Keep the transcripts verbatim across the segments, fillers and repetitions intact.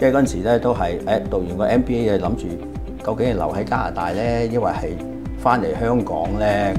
即係嗰陣時咧都係誒讀完個 M B A 就諗住究竟係留喺加拿大咧，抑或係翻嚟香港咧？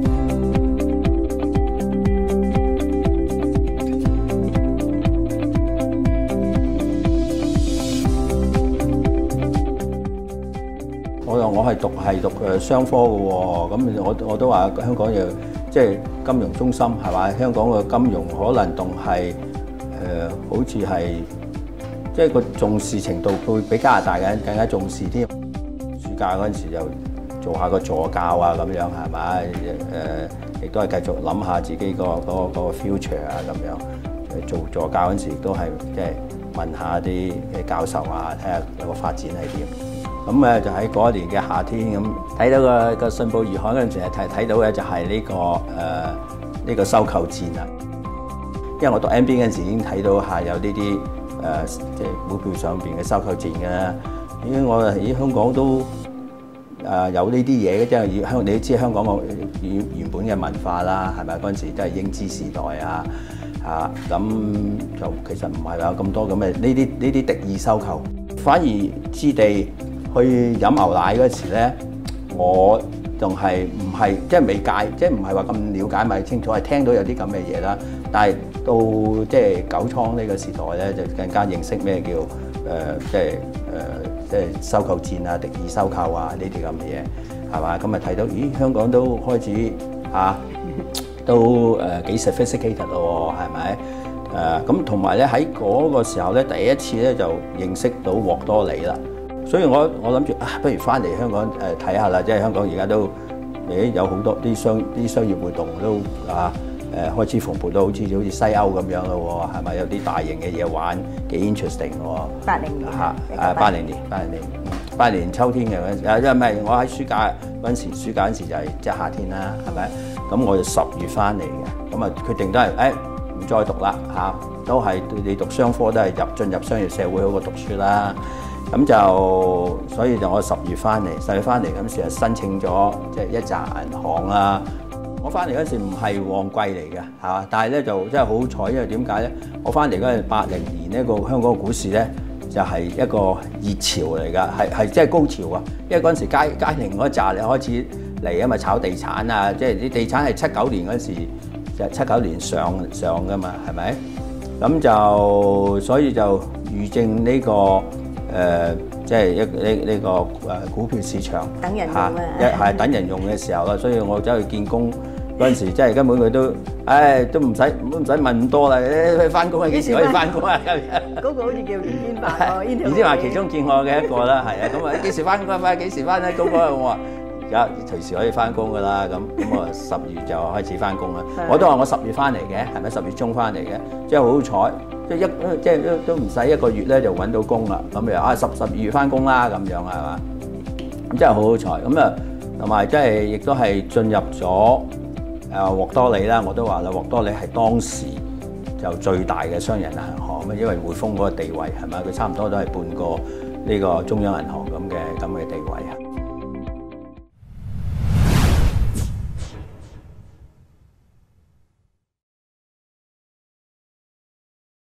我又我係讀係讀誒商科嘅喎，咁我我都話香港又即係金融中心係嘛？香港嘅金融可能仲係誒好似係即係個重視程度會比加拿大嘅更加重視添。暑假嗰陣時就做下個助教啊咁樣係咪？誒亦都係繼續諗下自己個嗰個 future 啊咁樣。做助教嗰陣時亦都係即係問下啲嘅教授啊，睇下個發展係點。咁咧就喺嗰一年嘅夏天咁睇到個個信報月刊嗰陣時係睇睇到嘅就係呢個誒呢個收購戰啦。因為我讀 M B A 嗰陣時已經睇到下有呢啲誒即係股票上邊嘅收購戰嘅啦。咦我喺香港都誒有呢啲嘢嘅，即係香你都知香港個原原本嘅文化啦，係咪嗰陣時都係英資時代啊嚇，咁就其實唔係話咁多咁嘅呢啲呢啲敵意收購，反而置地。去飲牛奶嗰時咧，我仲係唔係即係未戒，即係唔係話咁了解咪清楚，係聽到有啲咁嘅嘢啦。但係到即係九倉呢個時代咧，就更加認識咩叫誒、呃、即係誒、呃、即係收購戰啊、敵意收購啊呢啲咁嘅嘢係嘛？咁咪睇到咦香港都開始嚇、啊、都誒幾 sophisticated 咯，係咪？誒咁同埋咧喺嗰個時候咧，第一次咧就認識到沃多利啦。所以我我諗住啊，不如翻嚟香港誒睇下啦，即係香港而家都誒有好多啲商啲商業活動都啊誒開始蓬勃到好似好似西歐咁樣咯喎，係咪有啲大型嘅嘢玩幾 interesting 喎？ 八零年嚇誒八零年八零年八零年秋天嘅嗰陣時啊，因為唔係我喺暑假嗰陣時，暑假嗰陣時就係即係夏天啦，係咪？咁我就十月翻嚟嘅，咁啊決定都係誒唔再讀啦嚇，都係你讀商科都係入進入商業社會好過讀書啦。咁就所以就我十月翻嚟，十月翻嚟咁時就申請咗即係一紮銀行啦。我翻嚟嗰時唔係旺季嚟嘅，係嘛？但係咧就真係好彩，因為點解咧？我翻嚟嗰陣八零年呢個香港股市咧就係一個熱潮嚟㗎，係係即係高潮啊！因為嗰陣時佳佳寧嗰紮你開始嚟啊嘛，炒地產啊，即係啲地產係七九年嗰時就七九年上上㗎嘛，係咪？咁就所以就預正呢個。誒、呃，即係一呢呢個誒股票市場等人用啊， 一係等人用嘅時候啦，所以我走去見工嗰陣時，即係根本佢都，唉，都唔使唔使問咁多啦，誒，翻工啊，幾時可以翻工啊？ 嗰個好似叫袁天華喎， 袁天華其中見我嘅一個啦，係啊，咁啊幾時翻工啊？幾時翻咧？嗰個我話而家隨時可以翻工噶啦，咁咁我十月就開始翻工啦。我都話我十月翻嚟嘅，係咪十月中翻嚟嘅？即係好彩。即係一即係都都唔使一個月咧就揾到工啦，咁又啊十十二月翻工啦咁樣係嘛？咁真係好好彩咁啊！同埋即係亦都係進入咗誒沃多利啦，我都話啦，沃多利係當時就最大嘅商人銀行啊，因為匯豐嗰個地位係咪？佢差唔多都係半個呢個中央銀行咁嘅咁嘅地位啊。